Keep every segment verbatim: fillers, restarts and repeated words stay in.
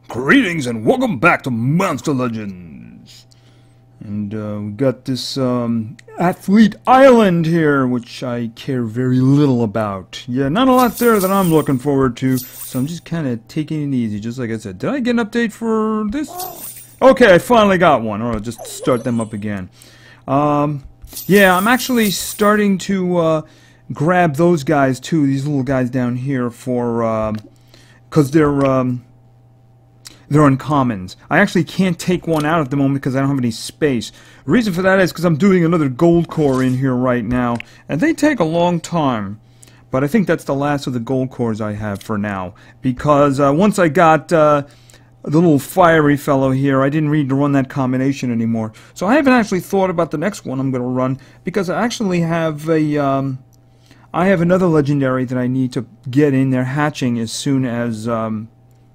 Greetings and welcome back to Monster Legends. And uh, we got this um, Athlete Island here, which I care very little about. Yeah, not a lot there that I'm looking forward to, so I'm just kind of taking it easy, just like I said. Did I get an update for this? Okay, I finally got one. Or I'll just start them up again. Um, yeah, I'm actually starting to uh, grab those guys too, these little guys down here, for because uh, they're. Um, They're uncommons. I actually can't take one out at the moment because I don't have any space. The reason for that is because I'm doing another gold core in here right now, and they take a long time. But I think that's the last of the gold cores I have for now, because uh, once I got uh, the little fiery fellow here, I didn't need to run that combination anymore. So I haven't actually thought about the next one I'm going to run, because I actually have a um, I have another legendary that I need to get in there hatching as soon as. Um,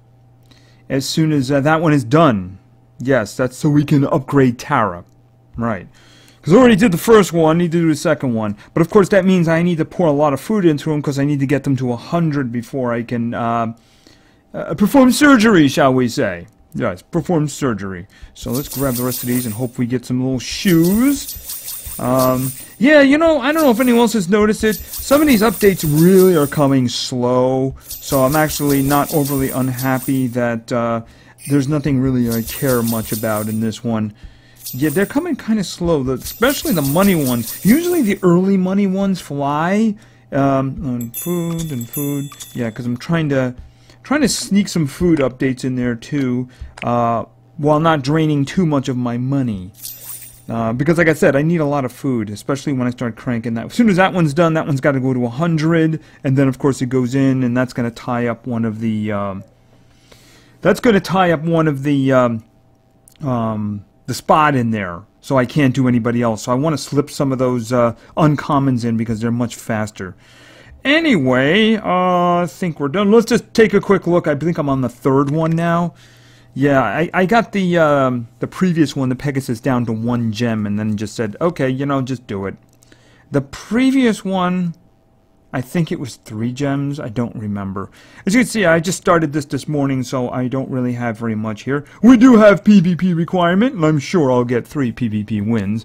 As soon as uh, that one is done. Yes, that's so we can upgrade Tara. Right. Because I already did the first one, need to do the second one. But of course that means I need to pour a lot of food into them, because I need to get them to one hundred before I can uh, uh, perform surgery, shall we say. Yes, perform surgery. So let's grab the rest of these and hope we get some little shoes. Um, yeah, you know, I don't know if anyone else has noticed it. Some of these updates really are coming slow, so I'm actually not overly unhappy that uh, there's nothing really I care much about in this one. Yeah, they're coming kind of slow, especially the money ones. Usually the early money ones fly. Um, on food and food. Yeah, because I'm trying to trying to sneak some food updates in there too, uh, while not draining too much of my money. Uh, because, like I said, I need a lot of food, especially when I start cranking that. As soon as that one's done, that one's got to go to one hundred, and then, of course, it goes in, and that's going to tie up one of the. Um, that's going to tie up one of the um, um, the spot in there, so I can't do anybody else. So I want to slip some of those uh, uncommons in because they're much faster. Anyway, uh, I think we're done. Let's just take a quick look. I think I'm on the third one now. Yeah, I, I got the um, the previous one, the Pegasus, down to one gem, and then just said, okay, you know, just do it. The previous one, I think it was three gems. I don't remember. As you can see, I just started this this morning, so I don't really have very much here. We do have PvP requirement, and I'm sure I'll get three PvP wins.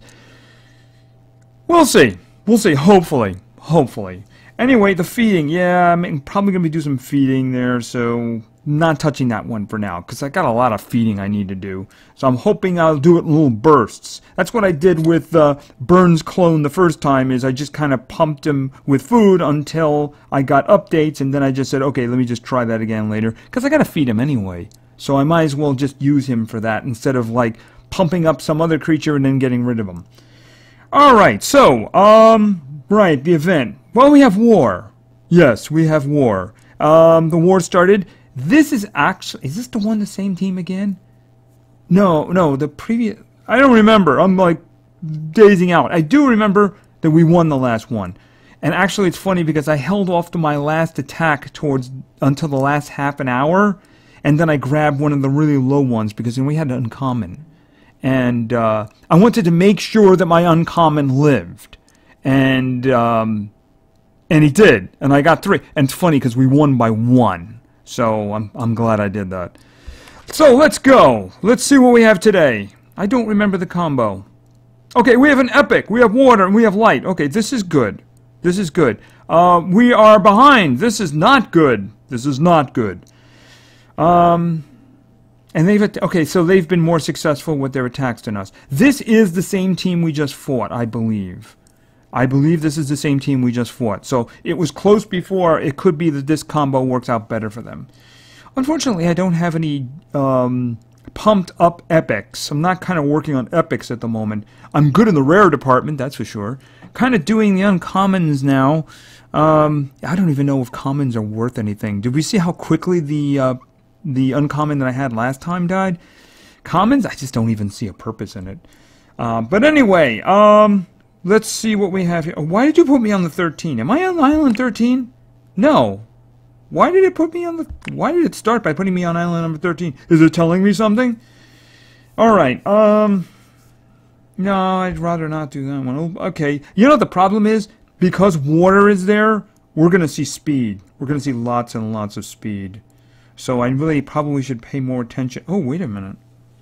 We'll see. We'll see. Hopefully. Hopefully. Anyway, the feeding. Yeah, I'm probably going to be doing some feeding there, so not touching that one for now, because I got a lot of feeding I need to do. So I'm hoping I'll do it in little bursts. That's what I did with uh, Burns' clone the first time, is I just kind of pumped him with food until I got updates, and then I just said, okay, let me just try that again later, because I got to feed him anyway. So I might as well just use him for that, instead of, like, pumping up some other creature and then getting rid of him. Alright, so, um, right, the event. Well, we have war. Yes, we have war. Um, the war started. This is actually, is this the one, the same team again? No, no, the previous, I don't remember. I'm like dazing out. I do remember that we won the last one. And actually it's funny because I held off to my last attack towards, until the last half an hour. And then I grabbed one of the really low ones because then we had an uncommon. And uh, I wanted to make sure that my uncommon lived. And, um, and he did. And I got three. And it's funny because we won by one. So, I'm, I'm glad I did that. So, let's go. Let's see what we have today. I don't remember the combo. Okay, we have an epic. We have water and we have light. Okay, this is good. This is good. Uh, we are behind. This is not good. This is not good. Um, and they've... Okay, so they've been more successful with their attacks than us. This is the same team we just fought, I believe. I believe this is the same team we just fought. So it was close before. It could be that this combo works out better for them. Unfortunately, I don't have any um, pumped up epics. I'm not kind of working on epics at the moment. I'm good in the rare department, that's for sure. Kind of doing the uncommons now. Um, I don't even know if commons are worth anything. Did we see how quickly the, uh, the uncommon that I had last time died? Commons, I just don't even see a purpose in it. Uh, but anyway, um... let's see what we have here. Why did you put me on the thirteen? Am I on island thirteen? No. Why did it put me on the... Why did it start by putting me on island number thirteen? Is it telling me something? Alright, um... no, I'd rather not do that one. Okay. You know what the problem is? Because water is there, we're going to see speed. We're going to see lots and lots of speed. So I really probably should pay more attention. Oh, wait a minute.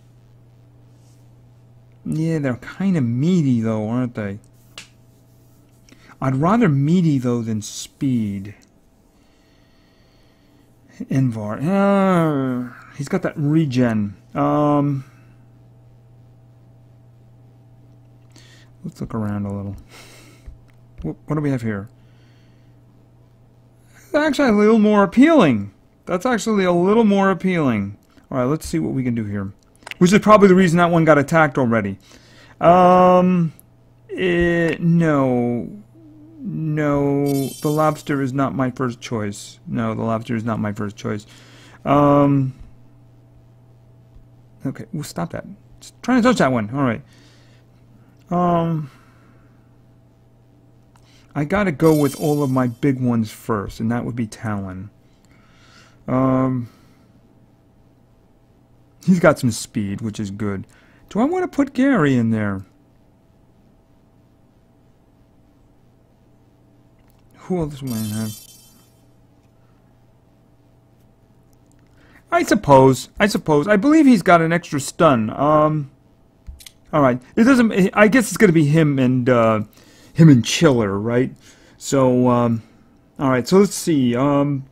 Yeah, they're kind of meaty, though, aren't they? I'd rather meaty, though, than speed. Invar. Uh, he's got that regen. Um, let's look around a little. What, what do we have here? It's actually a little more appealing. That's actually a little more appealing. Alright, let's see what we can do here. Which is probably the reason that one got attacked already. Um, it, no. No, the lobster is not my first choice. No, the lobster is not my first choice. Um, okay, well, stop that. Just trying to touch that one. Alright. Um, I gotta go with all of my big ones first, and that would be Talon. Um, he's got some speed, which is good. Do I want to put Gary in there? Who else do I have? I suppose. I suppose. I believe he's got an extra stun. Um. All right. It doesn't. I guess it's going to be him and uh, him and Chiller, right? So. Um, all right. So let's see. Um.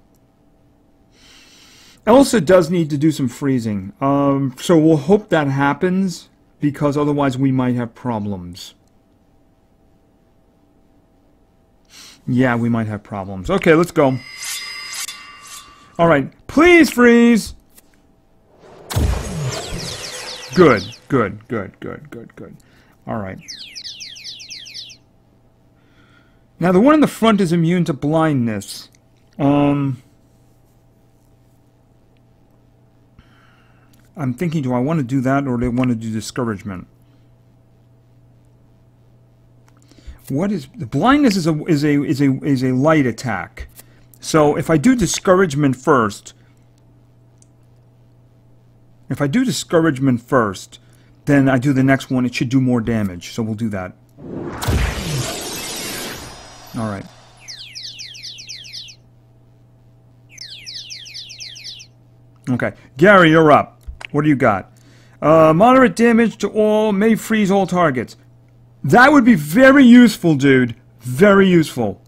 Elsa does need to do some freezing. Um. So we'll hope that happens, because otherwise we might have problems. Yeah, we might have problems. Okay, let's go. Alright, please freeze! Good, good, good, good, good, good. Alright. Now, the one in the front is immune to blindness. Um... I'm thinking, do I want to do that, or do I want to do discouragement? What is the blindness? Is a is a is a is a light attack. So if I do discouragement first, if I do discouragement first, then I do the next one. It should do more damage. So we'll do that. All right. Okay, Gary, you're up. What do you got? Uh, moderate damage to all. May freeze all targets. That would be very useful, dude. Very useful.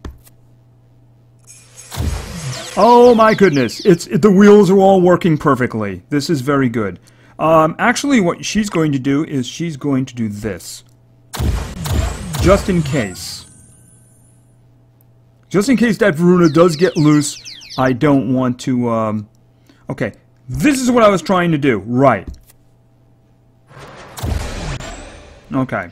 Oh my goodness. It's it, the wheels are all working perfectly. This is very good. Um, actually, what she's going to do is she's going to do this. Just in case. Just in case that Varuna does get loose, I don't want to... Um, okay, this is what I was trying to do. Right. Okay.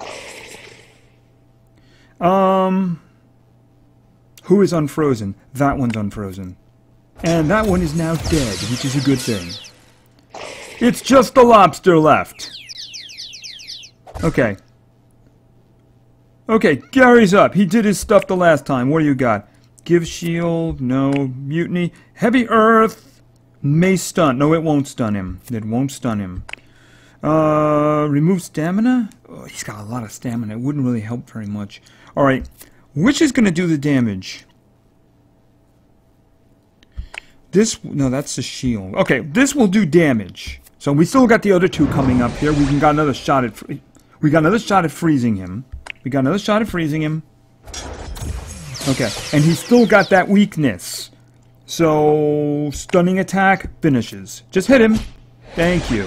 Um, who is unfrozen? That one's unfrozen. And that one is now dead, which is a good thing. It's just the lobster left. Okay. Okay, Gary's up. He did his stuff the last time. What do you got? Give shield. No. Mutiny. Heavy earth. May stun. No, it won't stun him. It won't stun him. Uh, remove stamina? Oh, he's got a lot of stamina. It wouldn't really help very much. Alright, which is going to do the damage? This, no, that's the shield. Okay, this will do damage. So we still got the other two coming up here. We can got another shot at, we got another shot at freezing him. We got another shot at freezing him. Okay, and he's still got that weakness. So, stunning attack finishes. Just hit him. Thank you.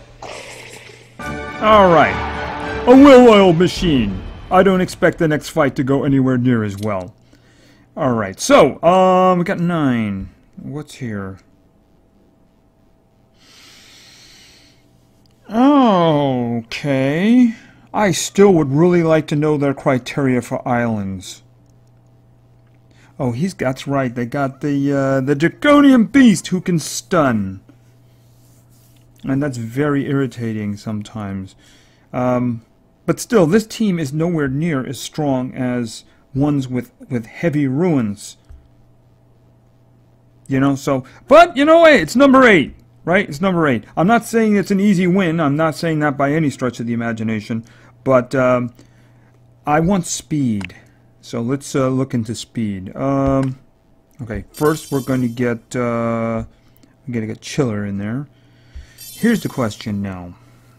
Alright. A well-oiled machine. I don't expect the next fight to go anywhere near as well. Alright, so, um, we got nine. What's here? Okay. I still would really like to know their criteria for islands. Oh, he's that's right. They got the uh, the Draconian Beast who can stun. And that's very irritating sometimes. Um... But still, this team is nowhere near as strong as ones with, with heavy ruins. You know, so... But, you know, hey, it's number eight, right? It's number eight. I'm not saying it's an easy win. I'm not saying that by any stretch of the imagination. But, um, I want speed. So let's uh, look into speed. Um, okay, first we're going to get... Uh, We gotta get Chiller in there. Here's the question now.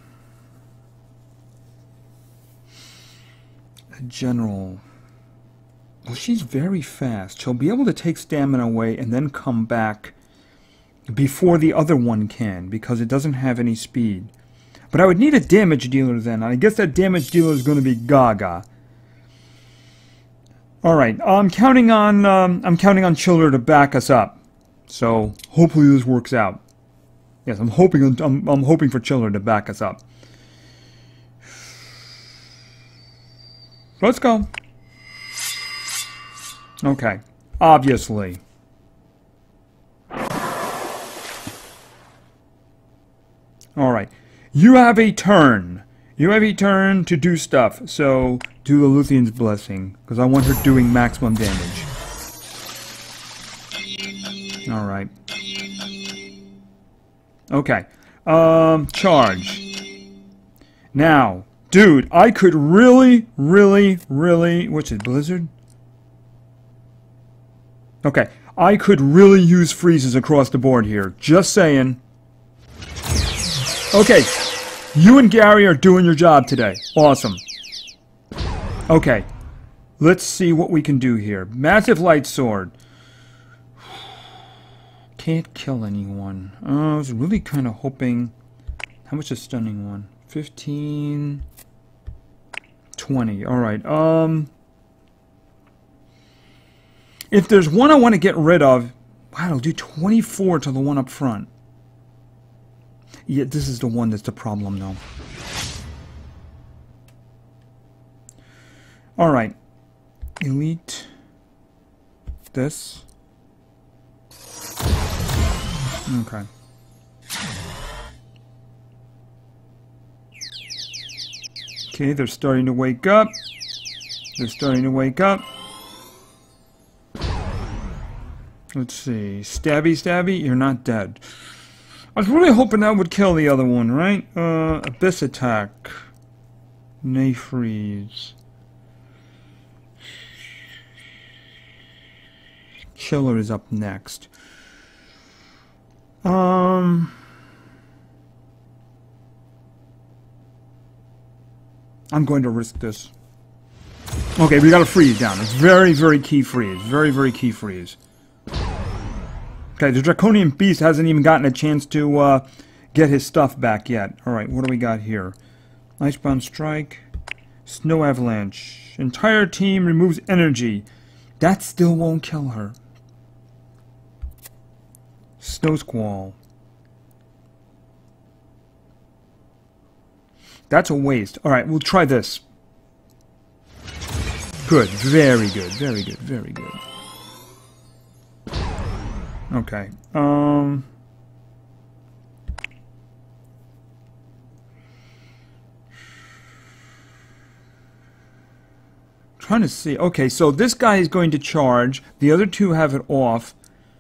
A general. Well, she's very fast. She'll be able to take stamina away and then come back before the other one can, because it doesn't have any speed. But I would need a damage dealer then. I guess that damage dealer is going to be Gaga. All right, I'm counting on um, I'm counting on Chiller to back us up. So hopefully this works out. Yes, I'm hoping I'm, I'm hoping for Chiller to back us up. Let's go. Okay, obviously. All right, you have a turn. You have a turn to do stuff. So do the Luthion's Blessing, because I want her doing maximum damage. All right. Okay. Um, charge. Now, dude, I could really, really, really... What's it, Blizzard? Okay. I could really use freezes across the board here. Just saying. Okay. You and Gary are doing your job today. Awesome. Okay. Let's see what we can do here. Massive Light Sword. Can't kill anyone. Uh, I was really kind of hoping... How much is stunning one? fifteen... twenty. Alright, um... if there's one I want to get rid of... Wow, I'll do twenty-four to the one up front. Yeah, this is the one that's the problem, though. Alright. Elite. This. Okay. Okay, they're starting to wake up. They're starting to wake up. Let's see. Stabby, stabby, you're not dead. I was really hoping that would kill the other one, right? Uh, Abyss Attack. Nay Freeze. Chiller is up next. Um... I'm going to risk this. Okay, we got a freeze down. It's very, very key freeze. Very, very key freeze. Okay, the Draconian Beast hasn't even gotten a chance to uh, get his stuff back yet. Alright, what do we got here? Icebound Strike. Snow Avalanche. Entire team removes energy. That still won't kill her. Snow Squall. That's a waste. Alright, we'll try this. Good. Very good. Very good. Very good. Okay. Um... Trying to see. Okay, so this guy is going to charge. The other two have it off.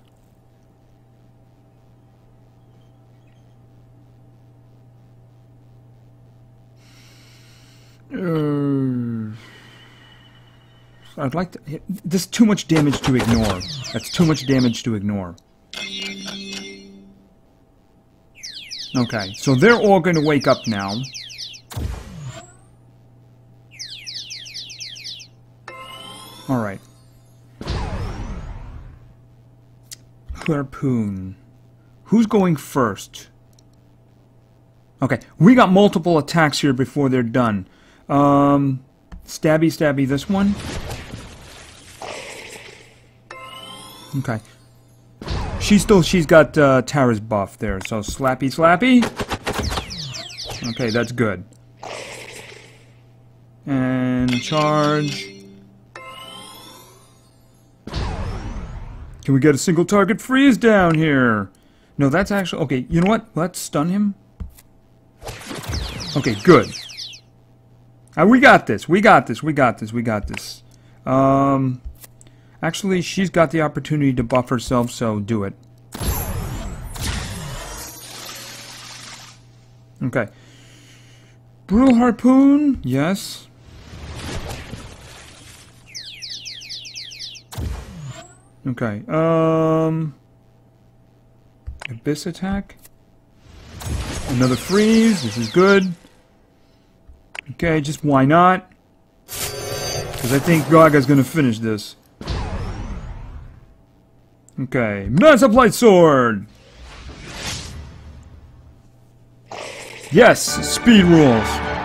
Uh, I'd like to... Hit, this is too much damage to ignore. That's too much damage to ignore. Okay, so they're all going to wake up now. Alright. Harpoon. Who's going first? Okay, we got multiple attacks here before they're done. Um, stabby, stabby, this one. Okay. She's still, she's got uh, Tara's buff there, so slappy, slappy. Okay, that's good. And charge. Can we get a single target freeze down here? No, that's actually... Okay, you know what? Let's stun him. Okay, good. Uh, we got this. We got this. We got this. We got this. Um, actually, she's got the opportunity to buff herself, so do it. Okay. Brutal Harpoon. Yes. Okay. Um, Abyss attack. Another freeze. This is good. Okay, just why not? Because I think Gaga's going to finish this. Okay, Massive Light Sword! Yes, speed rules.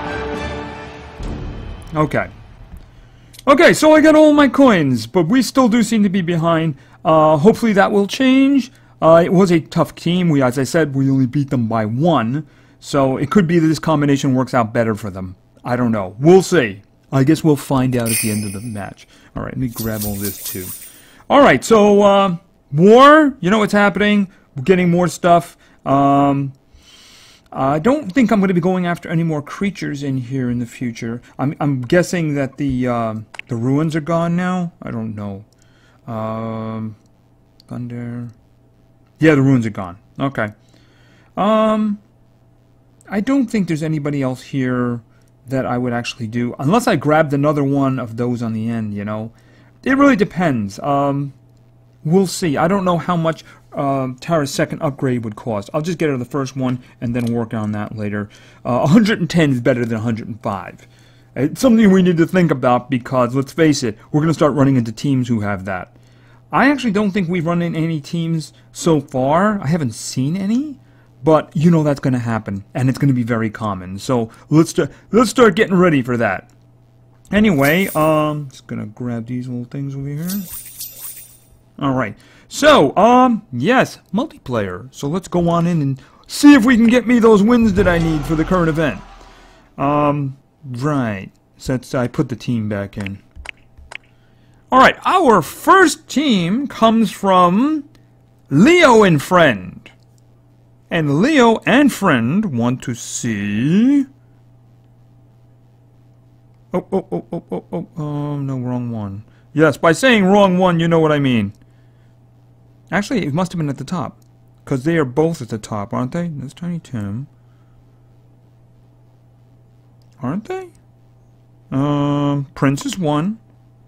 Okay. Okay, so I got all my coins, but we still do seem to be behind. Uh, hopefully that will change. Uh, it was a tough team. We, as I said, we only beat them by one. So it could be that this combination works out better for them. I don't know. We'll see. I guess we'll find out at the end of the match. Alright, let me grab all this too. Alright, so, uh, war, you know what's happening. We're getting more stuff. Um... I don't think I'm going to be going after any more creatures in here in the future. I'm, I'm guessing that the uh, the ruins are gone now. I don't know. Um, thunder. Yeah, the ruins are gone. Okay. Um, I don't think there's anybody else here that I would actually do, unless I grabbed another one of those on the end. You know, it really depends. Um, we'll see. I don't know how much Um, Tara's second upgrade would cost. I'll just get her the first one and then work on that later. Uh, one hundred ten is better than one hundred five. It's something we need to think about because, let's face it, we're going to start running into teams who have that. I actually don't think we've run into any teams so far. I haven't seen any, but you know that's going to happen, and it's going to be very common. So let's start, let's start getting ready for that. Anyway, um, just going to grab these little things over here. All right. So, um, yes, multiplayer. So let's go on in and see if we can get me those wins that I need for the current event. Um, right. Since I put the team back in. Alright, our first team comes from Leo and Friend. And Leo and Friend want to see... Oh, oh, oh, oh, oh, oh, oh, no, wrong one. Yes, by saying wrong one, you know what I mean. Actually, it must have been at the top. Because they are both at the top, aren't they? That's Tiny Tim. Aren't they? Um, Prince is one.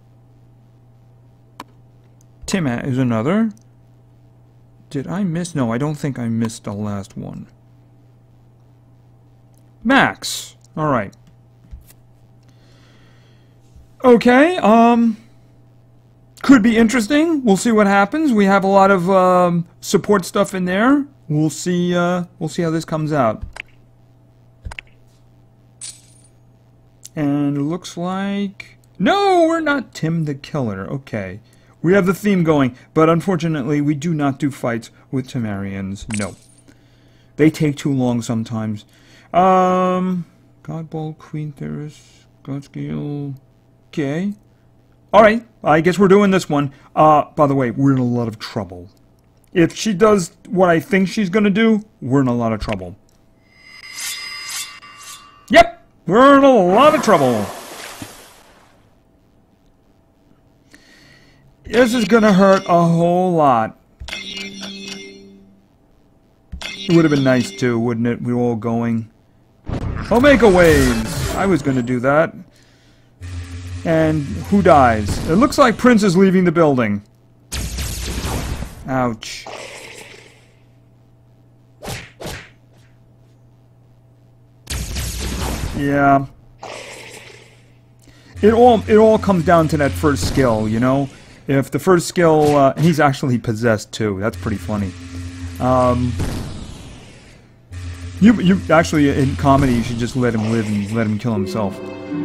Tim is another. Did I miss? No, I don't think I missed the last one. Max. Alright. Okay, um... could be interesting. We'll see what happens. We have a lot of um, support stuff in there. We'll see. Uh, we'll see how this comes out. And it looks like no, we're not Tim the Killer. Okay, we have the theme going, but unfortunately, we do not do fights with Temerians. No, they take too long sometimes. Um, Godbolt, Queen Theris, Godscale. Okay. Alright, I guess we're doing this one. Uh, by the way, we're in a lot of trouble. If she does what I think she's gonna do, we're in a lot of trouble. Yep, we're in a lot of trouble. This is gonna hurt a whole lot. It would have been nice too, wouldn't it? We were all going. Omega Waves! I was gonna do that. And who dies? It looks like Prince is leaving the building. Ouch. Yeah. It all it all comes down to that first skill, you know? If the first skill, uh, he's actually possessed too. That's pretty funny. Um, you you actually in comedy you should just let him live and let him kill himself.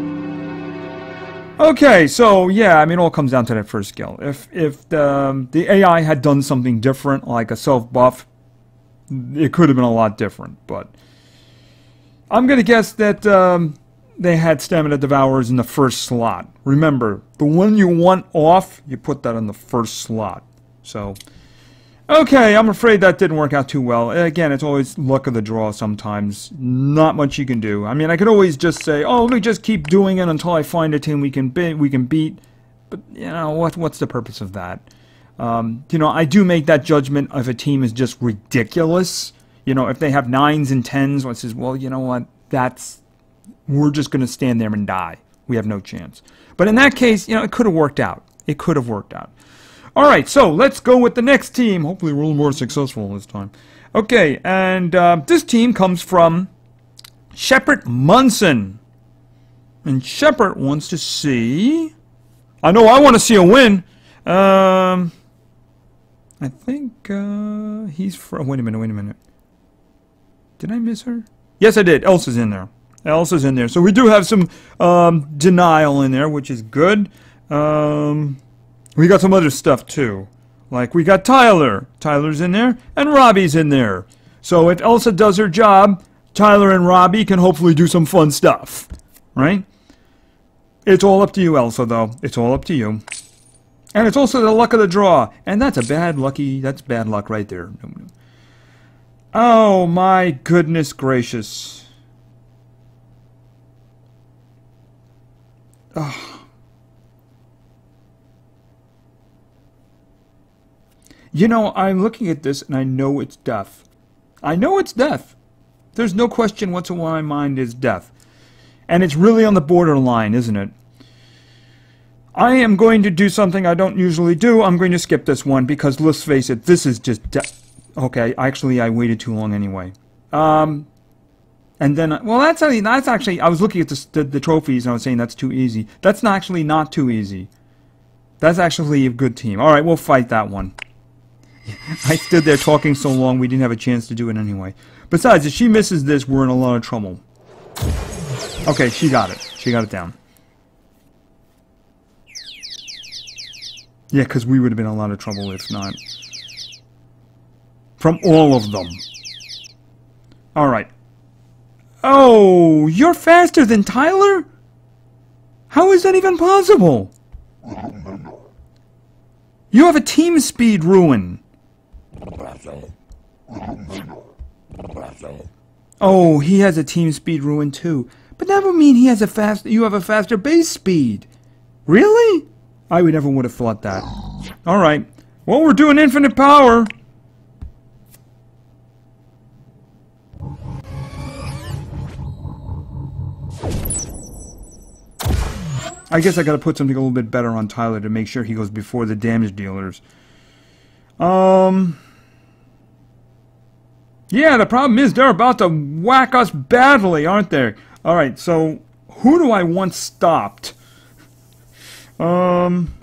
Okay, so yeah, I mean, it all comes down to that first skill. If if the, um, the A I had done something different, like a self-buff, it could have been a lot different. But I'm gonna guess that um, they had Stamina Devourers in the first slot. Remember, the one you want off, you put that in the first slot. So, okay, I'm afraid that didn't work out too well. Again, it's always luck of the draw sometimes. Not much you can do. I mean, I could always just say, oh, let me just keep doing it until I find a team we can beat. We can beat. But, you know, what, what's the purpose of that? Um, you know, I do make that judgment if a team is just ridiculous. You know, if they have nines and tens, one says, well, you know what, that's... we're just going to stand there and die. We have no chance. But in that case, you know, it could have worked out. It could have worked out. Alright, so let's go with the next team. Hopefully we're a little more successful this time. Okay, and uh, this team comes from Shepard Munson. And Shepard wants to see... I know I want to see a win. Um, I think uh, he's from... Wait a minute, wait a minute. Did I miss her? Yes, I did. Elsa's in there. Elsa's in there. So we do have some um, denial in there, which is good. Um, we got some other stuff, too. Like, we got Tyler. Tyler's in there. And Robbie's in there. So if Elsa does her job, Tyler and Robbie can hopefully do some fun stuff. Right? It's all up to you, Elsa, though. It's all up to you. And it's also the luck of the draw. And that's a bad lucky... That's bad luck right there. Oh, my goodness gracious. Oh. You know, I'm looking at this and I know it's death. I know it's death. There's no question whatsoever in my mind is death. And it's really on the borderline, isn't it? I am going to do something I don't usually do. I'm going to skip this one because let's face it, this is just death. Okay, actually I waited too long anyway. Um... And then, well, that's actually, that's actually, I was looking at the, the, the trophies and I was saying that's too easy. That's not actually not too easy. That's actually a good team. All right, we'll fight that one. I stood there talking so long we didn't have a chance to do it anyway. Besides, if she misses this, we're in a lot of trouble. Okay, she got it. She got it down. Yeah, because we would have been in a lot of trouble if not. From all of them. All right. Oh, you're faster than Tyler? How is that even possible? You have a team speed ruin. Oh, he has a team speed ruin too. But that would mean he has a fast. You have a faster base speed. Really? I would never would have thought that. All right. Well, we're doing infinite power. I guess I gotta put something a little bit better on Tyler to make sure he goes before the damage dealers. Um... Yeah, the problem is they're about to whack us badly, aren't they? Alright, so who do I want stopped? Um...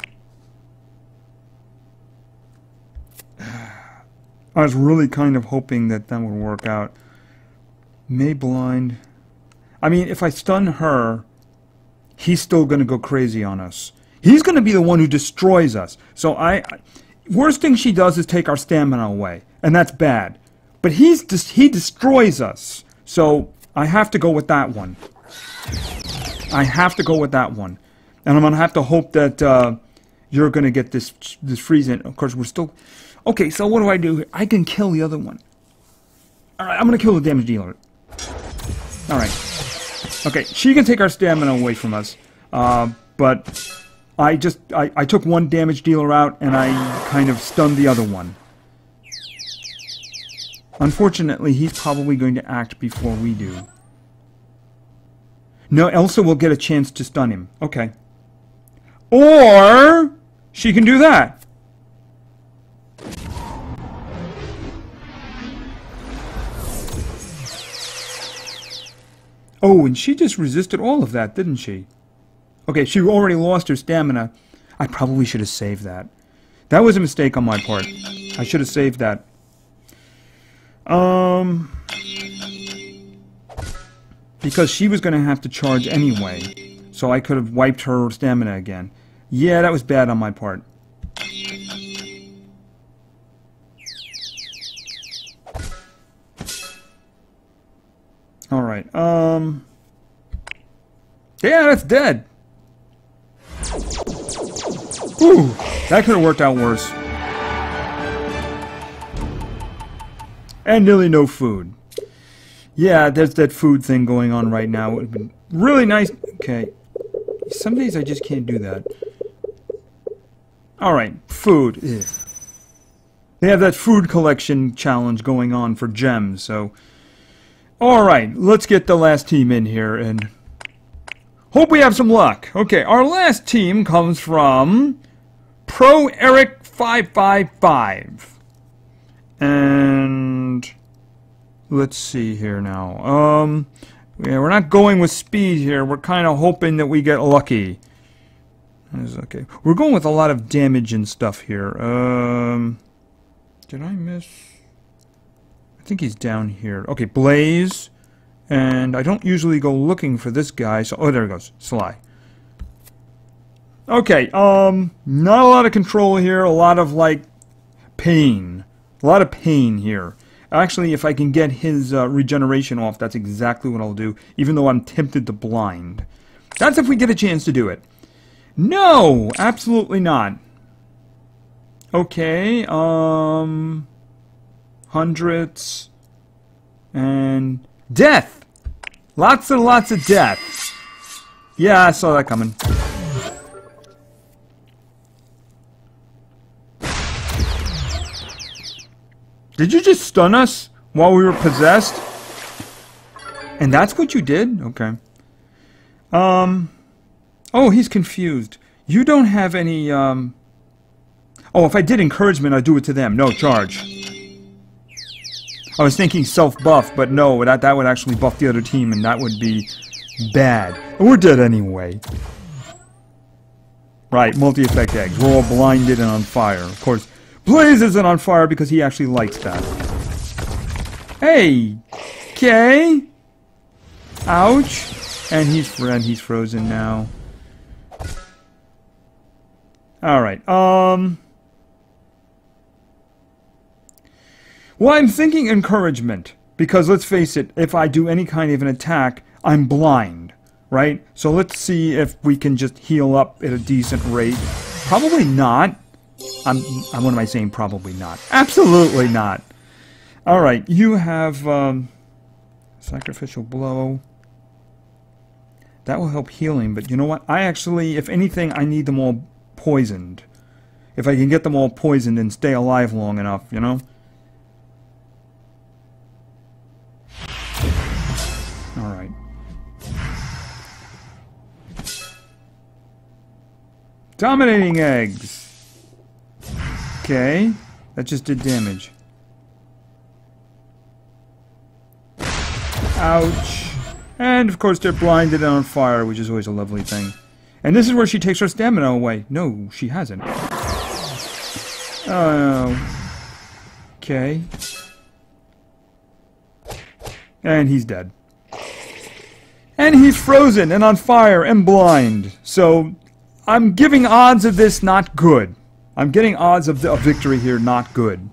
I was really kind of hoping that that would work out. Maybelline... I mean, if I stun her... he's still going to go crazy on us. He's going to be the one who destroys us. So I, I... worst thing she does is take our stamina away. And that's bad. But he's just, he destroys us. So I have to go with that one. I have to go with that one. And I'm going to have to hope that uh, you're going to get this, this freeze in. Of course, we're still... Okay, so what do I do here? I can kill the other one. Alright, I'm going to kill the damage dealer. Alright. Okay, she can take our stamina away from us, uh, but I just, I, I took one damage dealer out and I kind of stunned the other one. Unfortunately, he's probably going to act before we do. No, Elsa will get a chance to stun him. Okay. Or she can do that. Oh, and she just resisted all of that, didn't she? Okay, she already lost her stamina. I probably should have saved that. That was a mistake on my part. I should have saved that. Um... Because she was going to have to charge anyway. So I could have wiped her stamina again. Yeah, that was bad on my part. Alright, um... yeah, that's dead! Ooh, that could have worked out worse. And nearly no food. Yeah, there's that food thing going on right now. It would have been really nice... Okay. Some days I just can't do that. Alright, food. Ugh. They have that food collection challenge going on for gems, so... Alright, let's get the last team in here and hope we have some luck. Okay, our last team comes from Pro Eric five five five. And let's see here now. Um, yeah, we're not going with speed here. We're kind of hoping that we get lucky. That's okay. We're going with a lot of damage and stuff here. Um, did I miss? I think he's down here. Okay, Blaze. And I don't usually go looking for this guy. So, oh, there he goes. Sly. Okay, um, not a lot of control here. A lot of, like, pain. A lot of pain here. Actually, if I can get his uh, regeneration off, that's exactly what I'll do, even though I'm tempted to blind. That's if we get a chance to do it. No! Absolutely not. Okay, um... hundreds... and... death! Lots and lots of death. Yeah, I saw that coming. Did you just stun us while we were possessed? And that's what you did? Okay. Um. Oh, he's confused. You don't have any, um... Oh, if I did encouragement, I'd do it to them. No, charge. I was thinking self-buff, but no, that, that would actually buff the other team, and that would be bad. And we're dead anyway. Right, multi-effect eggs. We're all blinded and on fire. Of course, Blaze isn't on fire because he actually likes that. Hey! Okay! Ouch! And he's, and he's frozen now. Alright, um... well, I'm thinking encouragement, because let's face it, if I do any kind of an attack, I'm blind, right? So let's see if we can just heal up at a decent rate. Probably not. I'm, I'm what am I saying? Probably not. Absolutely not. Alright, you have um, sacrificial blow. That will help healing, but you know what? I actually, if anything, I need them all poisoned. If I can get them all poisoned and stay alive long enough, you know? Alright. Dominating eggs! Okay. That just did damage. Ouch. And of course they're blinded and on fire, which is always a lovely thing. And this is where she takes her stamina away. No, she hasn't. Oh. Okay. And he's dead. And he's frozen and on fire and blind. So, I'm giving odds of this not good. I'm getting odds of the, a victory here not good.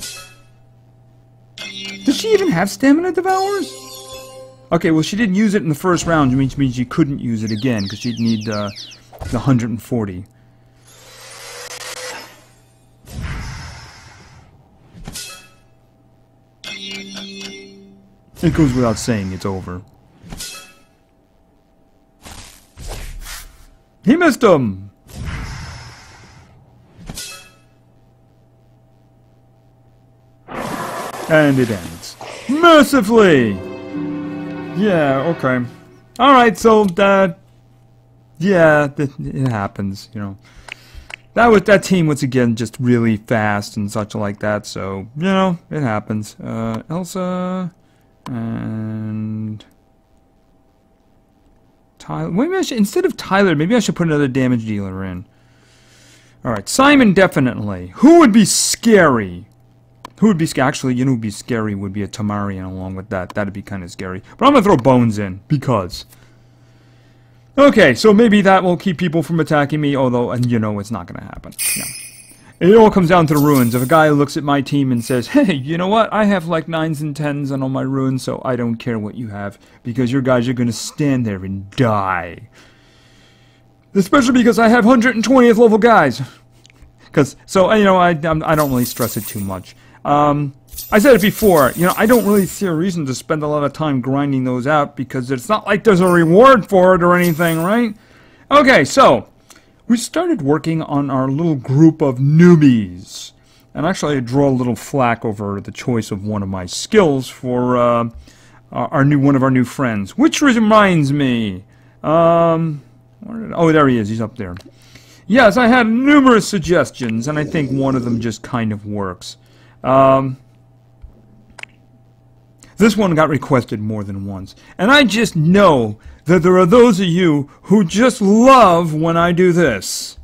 Does she even have stamina devours? Okay, well she didn't use it in the first round, which means she couldn't use it again, because she'd need uh, the one hundred forty. It goes without saying it's over. He missed him! And it ends. Mercifully! Yeah, okay. Alright, so, uh... yeah, it happens, you know. That was, that team was, again, just really fast and such like that, so, you know, it happens. Uh, Elsa... And... Tyler, maybe I should, instead of Tyler, maybe I should put another damage dealer in. Alright, Simon definitely. Who would be scary? Who would be scary? Actually, you know who would be scary would be a Tamarian along with that. That'd be kind of scary. But I'm going to throw Bones in, because... Okay, so maybe that will keep people from attacking me, although, and you know, it's not going to happen. Yeah. It all comes down to the ruins. If a guy looks at my team and says, hey, you know what? I have like nines and tens on all my ruins, so I don't care what you have, because your guys are going to stand there and die. Especially because I have one hundred twentieth level guys. Because, so, you know, I, I'm, I don't really stress it too much. Um, I said it before, you know, I don't really see a reason to spend a lot of time grinding those out, because it's not like there's a reward for it or anything, right? Okay, so... we started working on our little group of newbies. And actually I draw a little flack over the choice of one of my skills for uh, our new one of our new friends. Which reminds me. Um, where did, oh, there he is. He's up there. Yes, I had numerous suggestions, and I think one of them just kind of works. Um, this one got requested more than once. And I just know that there are those of you who just love when I do this.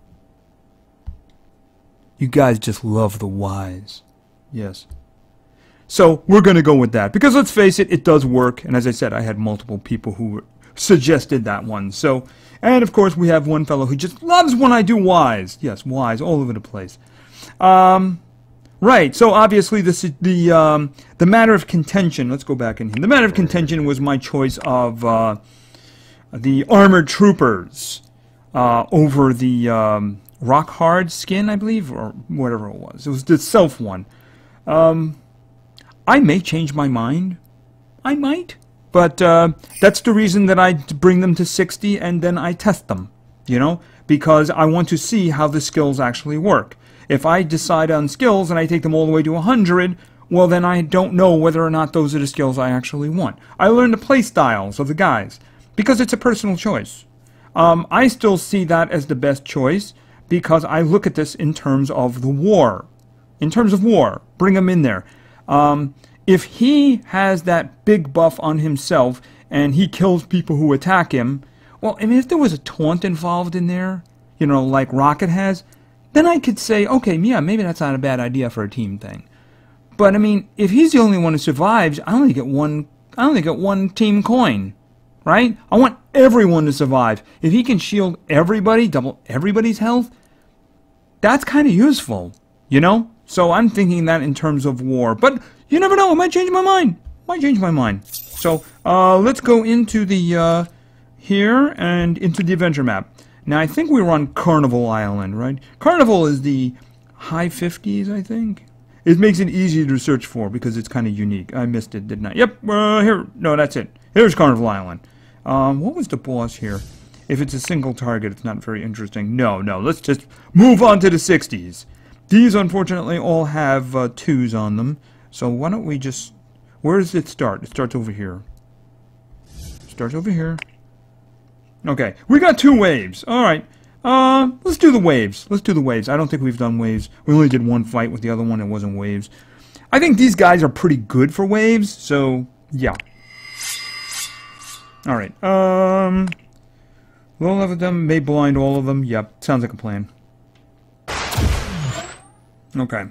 You guys just love the whys. Yes. So, we're going to go with that. Because let's face it, it does work. And as I said, I had multiple people who suggested that one. So, and of course, we have one fellow who just loves when I do whys. Yes, whys all over the place. Um, right, so obviously this, the, um, the matter of contention, let's go back in here. The matter of contention was my choice of uh, the Armored Troopers uh, over the um, Rock Hard skin, I believe, or whatever it was. It was the Self one. Um... I may change my mind. I might. But uh, that's the reason that I bring them to sixty and then I test them. You know? Because I want to see how the skills actually work. If I decide on skills and I take them all the way to one hundred, well then I don't know whether or not those are the skills I actually want. I learn the play styles of the guys. Because it's a personal choice. Um, I still see that as the best choice because I look at this in terms of the war. In terms of war. Bring them in there. Um, if he has that big buff on himself and he kills people who attack him, well, I mean, if there was a taunt involved in there, you know, like Rocket has, then I could say, okay, yeah, maybe that's not a bad idea for a team thing. But I mean, if he's the only one who survives, I only get one. I only get one team coin, right? I want everyone to survive. If he can shield everybody, double everybody's health, that's kind of useful, you know. So I'm thinking that in terms of war. But you never know. I might change my mind. Might change my mind. So uh, let's go into the uh, here and into the adventure map. Now I think we were on Carnival Island, right? Carnival is the high fifties, I think. It makes it easier to search for because it's kind of unique. I missed it, didn't I? Yep. Uh, here. No, that's it. Here's Carnival Island. Um, what was the boss here? If it's a single target, it's not very interesting. No, no. Let's just move on to the sixties. These, unfortunately, all have uh, twos on them. So why don't we just... Where does it start? It starts over here. It starts over here. Okay. We got two waves. Alright. Uh, let's do the waves. Let's do the waves. I don't think we've done waves. We only did one fight with the other one. It wasn't waves. I think these guys are pretty good for waves. So, yeah. Alright. Um... Low level them. May blind all of them. Yep. Sounds like a plan. Okay.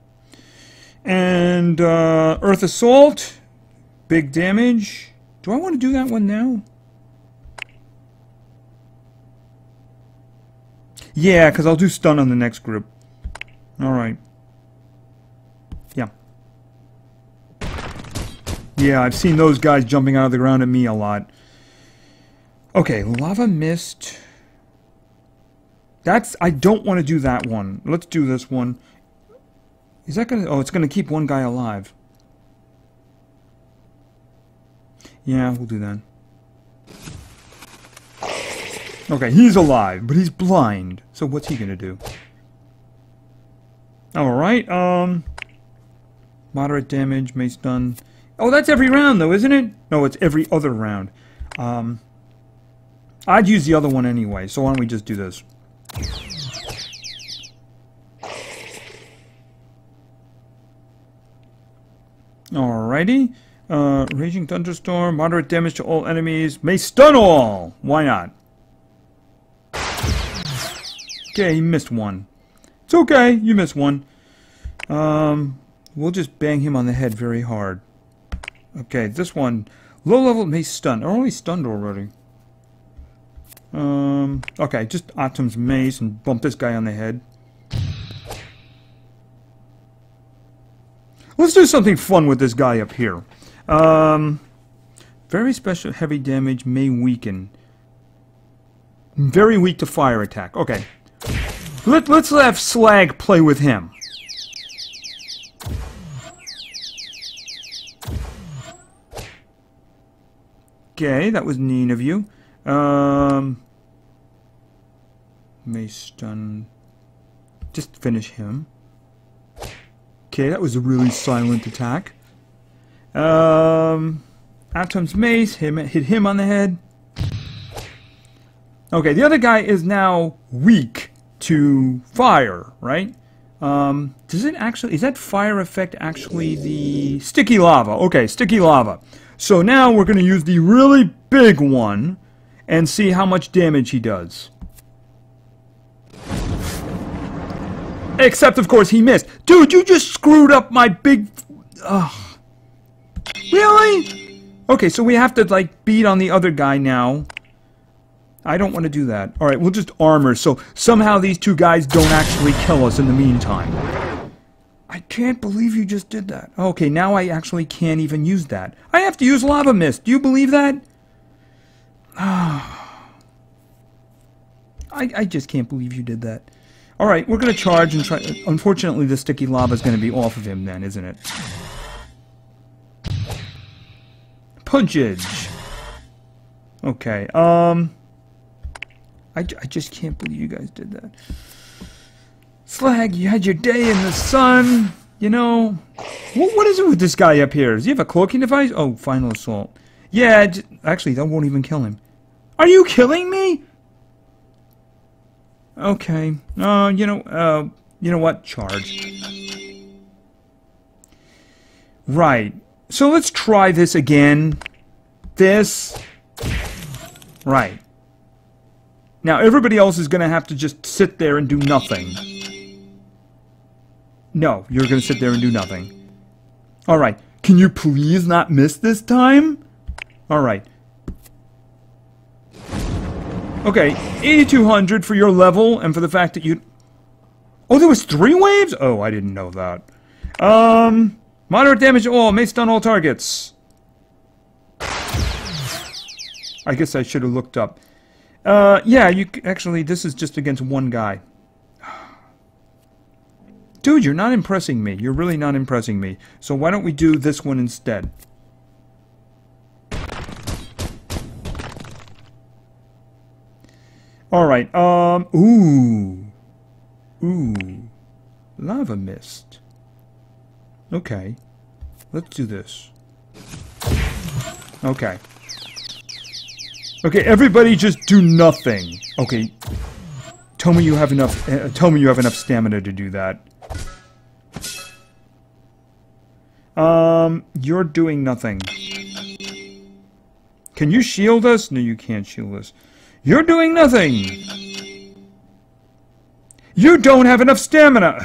And uh, Earth Assault, big damage. Do I want to do that one now? Yeah, because I'll do stun on the next group. Alright. Yeah. Yeah, I've seen those guys jumping out of the ground at me a lot. Okay, Lava Mist. That's... I don't want to do that one. Let's do this one. Is that gonna... Oh, it's gonna keep one guy alive. Yeah, we'll do that. Okay, he's alive, but he's blind. So what's he gonna do? Alright, um... moderate damage, may stun. Oh, that's every round, though, isn't it? No, it's every other round. Um... I'd use the other one anyway, so why don't we just do this? Alrighty. Uh, Raging Thunderstorm, moderate damage to all enemies, may stun all! Why not? Okay, he missed one. It's okay, you missed one. Um, we'll just bang him on the head very hard. Okay, this one, low level may stun. Or only stunned already. Um, okay, just Atom's Mace and bump this guy on the head. Let's do something fun with this guy up here. Um, very special heavy damage may weaken. Very weak to fire attack. Okay. Let, let's have Slag play with him. Okay, that was mean of you. Um, may stun. Just finish him. Okay, that was a really silent attack. Um, Atom's Mace him, hit him on the head. Okay, the other guy is now weak to fire, right? Um, does it actually, is that fire effect actually the sticky lava? Okay, sticky lava. So now we're going to use the really big one and see how much damage he does. Except, of course, he missed. Dude, you just screwed up my big... Ugh. Really? Okay, so we have to, like, beat on the other guy now. I don't want to do that. Alright, we'll just armor, so somehow these two guys don't actually kill us in the meantime. I can't believe you just did that. Okay, now I actually can't even use that. I have to use lava mist. Do you believe that? I, I just can't believe you did that. Alright, we're going to charge and try... Unfortunately, the sticky lava is going to be off of him then, isn't it? Punchage. Okay, um... I, I just can't believe you guys did that. Slag, you had your day in the sun. You know... What, what is it with this guy up here? Does he have a cloaking device? Oh, final assault. Yeah, just, actually, that won't even kill him. Are you killing me? Okay. Uh, you know, uh, you know what? Charge. Right. So let's try this again. This. Right. Now, everybody else is going to have to just sit there and do nothing. No, you're going to sit there and do nothing. Alright. Can you please not miss this time? Alright. Okay, eighty-two hundred for your level, and for the fact that you... Oh, there was three waves? Oh, I didn't know that. Um, moderate damage to all, may stun all targets. I guess I should have looked up. Uh, yeah, you actually, this is just against one guy. Dude, you're not impressing me. You're really not impressing me. So why don't we do this one instead? Alright, um, ooh. Ooh. Lava mist. Okay. Let's do this. Okay. Okay, everybody just do nothing. Okay. Tell me you have enough, uh, tell me you have enough stamina to do that. Um, you're doing nothing. Can you shield us? No, you can't shield us. You're doing nothing! You don't have enough stamina!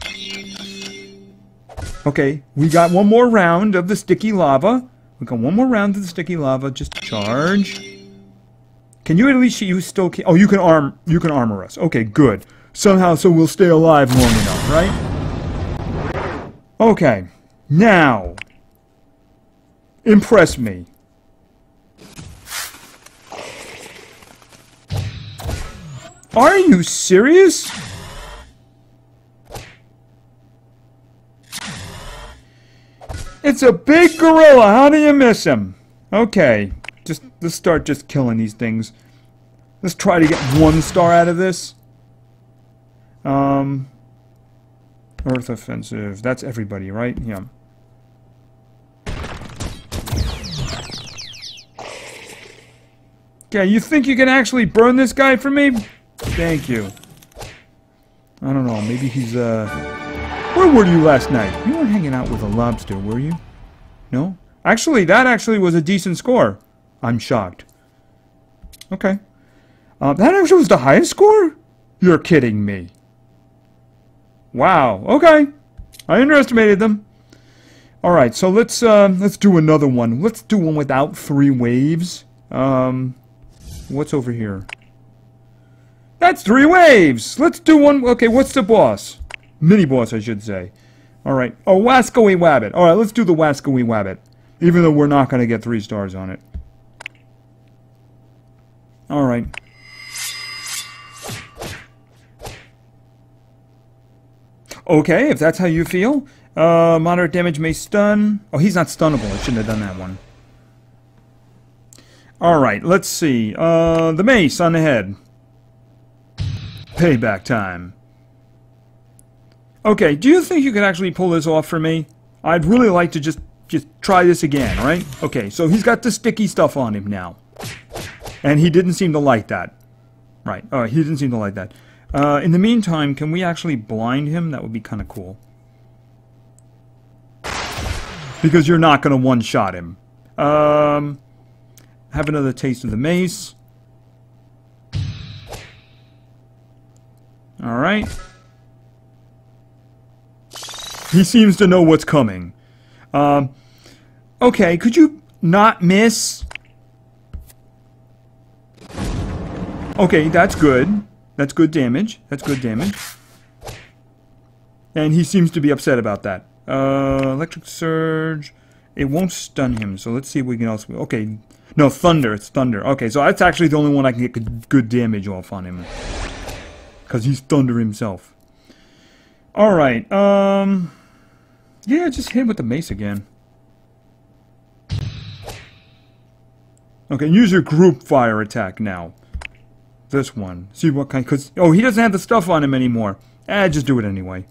Okay, we got one more round of the sticky lava. We got one more round of the sticky lava. Just charge. Can you at least... You still can... Oh, you can arm... You can armor us. Okay, good. Somehow, so we'll stay alive long enough, right? Okay. Now. Impress me. Are you serious? It's a big gorilla. How do you miss him? Okay. Just let's start just killing these things. Let's try to get one star out of this. Um Earth offensive. That's everybody, right? Yeah. Okay, you think you can actually burn this guy for me? Thank you. I don't know, maybe he's, uh... Where were you last night? You weren't hanging out with a lobster, were you? No? Actually, that actually was a decent score. I'm shocked. Okay. Uh, that actually was the highest score? You're kidding me. Wow, okay. I underestimated them. Alright, so let's, uh, let's do another one. Let's do one without three waves. Um, what's over here? That's three waves! Let's do one... Okay, what's the boss? Mini-boss, I should say. Alright. Oh, Wascoey Wabbit. Alright, let's do the Wascoey Wabbit. Even though we're not going to get three stars on it. Alright. Okay, if that's how you feel. Uh, moderate damage may stun. Oh, he's not stunnable. I shouldn't have done that one. Alright, let's see. Uh, the mace on the head. Payback time. Okay, do you think you could actually pull this off for me? I'd really like to just, just try this again, right? Okay, so he's got the sticky stuff on him now. And he didn't seem to like that. Right. Oh, he didn't seem to like that. Uh, in the meantime, can we actually blind him? That would be kind of cool. Because you're not going to one-shot him. Um, have another taste of the mace. Alright. He seems to know what's coming. Um, okay, could you not miss? Okay, that's good. That's good damage. That's good damage. And he seems to be upset about that. Uh, electric surge. It won't stun him, so let's see if we can else. Okay. No, thunder. It's thunder. Okay, so that's actually the only one I can get good, good damage off on him. Because he's thunder himself. Alright, um... yeah, just hit him with the mace again. Okay, use your group fire attack now. This one. See what kind... Cause, oh, he doesn't have the stuff on him anymore. Eh, just do it anyway.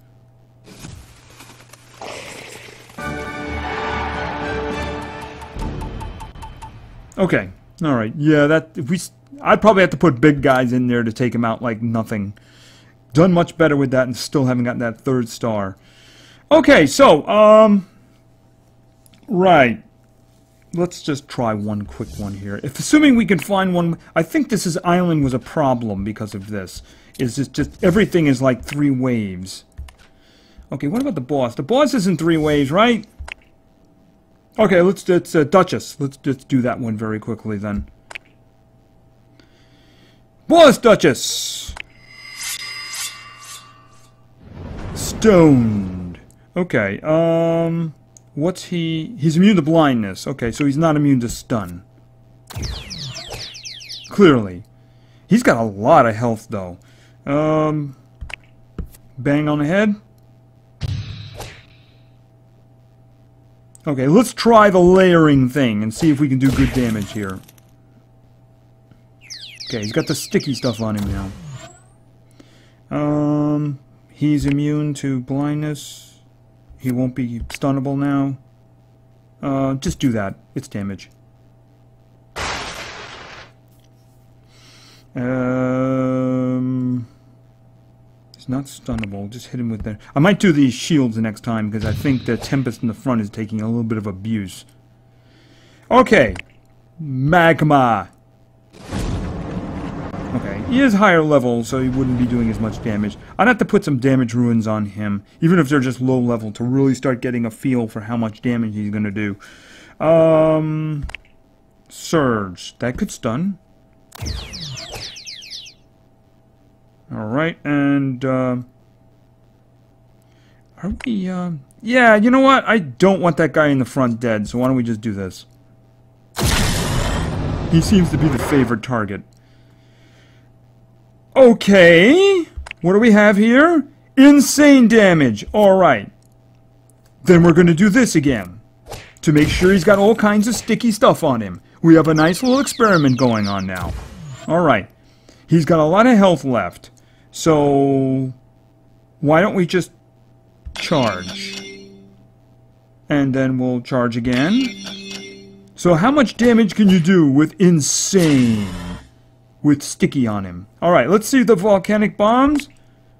Okay. Alright. Yeah, that... If we... I'd probably have to put big guys in there to take him out like nothing. Done much better with that and still haven't gotten that third star. Okay, so, um... right. Let's just try one quick one here. If assuming we can find one... I think this is island was a problem because of this. Is just, just everything is like three waves. Okay, what about the boss? The boss is in three waves, right? Okay, let's... It's uh, Duchess. Let's just do that one very quickly then. Boss Duchess! Stoned. Okay, um... what's he... He's immune to blindness. Okay, so he's not immune to stun. Clearly. He's got a lot of health, though. Um... Bang on the head. Okay, let's try the layering thing and see if we can do good damage here. Okay, he's got the sticky stuff on him now. Um... He's immune to blindness. He won't be stunnable now. Uh, just do that. It's damage. Um, he's not stunnable. Just hit him with the... I might do these shields the next time because I think the Tempest in the front is taking a little bit of abuse. Okay. Magma. Okay, he is higher level, so he wouldn't be doing as much damage. I'd have to put some damage runes on him, even if they're just low level, to really start getting a feel for how much damage he's going to do. Um, Surge. That could stun. Alright, and, uh... are we, uh... yeah, you know what? I don't want that guy in the front dead, so why don't we just do this? He seems to be the favored target. Okay, what do we have here? Insane damage. Alright. Then we're going to do this again. To make sure he's got all kinds of sticky stuff on him. We have a nice little experiment going on now. Alright. He's got a lot of health left. So, why don't we just charge? And then we'll charge again. So how much damage can you do with insane? With sticky on him. Alright, let's see the volcanic bombs.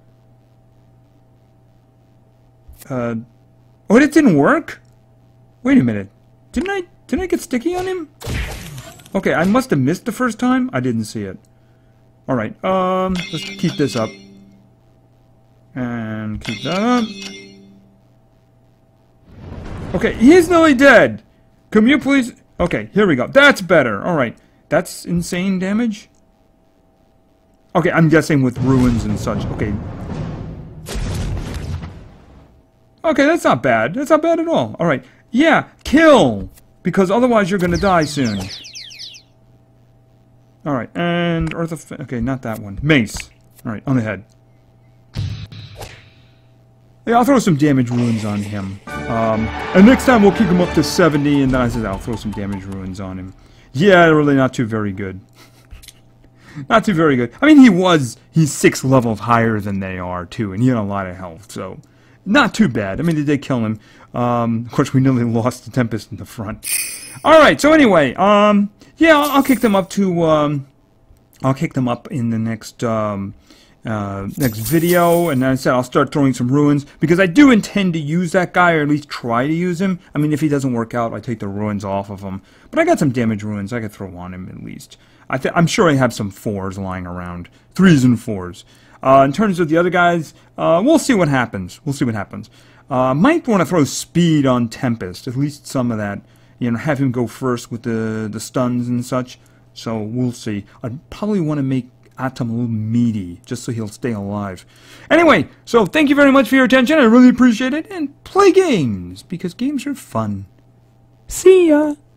Uh, oh, it didn't work? Wait a minute. Didn't I, didn't I get sticky on him? Okay, I must have missed the first time. I didn't see it. Alright, um, let's keep this up. And keep that up. Okay, he's nearly dead. Come here, please. Okay, here we go. That's better. Alright, that's insane damage. Okay, I'm guessing with ruins and such. Okay. Okay, that's not bad. That's not bad at all. Alright. Yeah, kill! Because otherwise you're gonna die soon. Alright, and Earth of... Okay, not that one. Mace. Alright, on the head. Yeah, I'll throw some damage ruins on him. Um, and next time we'll keep him up to seventy, and then I said I'll throw some damage ruins on him. Yeah, really not too very good. Not too very good. I mean, he was, he's six levels higher than they are, too, and he had a lot of health, so not too bad. I mean, did they kill him? Um, of course, we nearly lost the Tempest in the front. Alright, so anyway, um, yeah, I'll, I'll kick them up to, um, I'll kick them up in the next um, uh, next video, and as I said, I'll start throwing some ruins, because I do intend to use that guy, or at least try to use him. I mean, if he doesn't work out, I take the ruins off of him. But I got some damage ruins I could throw on him at least. I th I'm sure I have some fours lying around. Threes and fours. Uh, in terms of the other guys, uh, we'll see what happens. We'll see what happens. Uh, might want to throw speed on Tempest, at least some of that. You know, have him go first with the, the stuns and such. So we'll see. I'd probably want to make Atom a little meaty, just so he'll stay alive. Anyway, so thank you very much for your attention. I really appreciate it. And play games, because games are fun. See ya!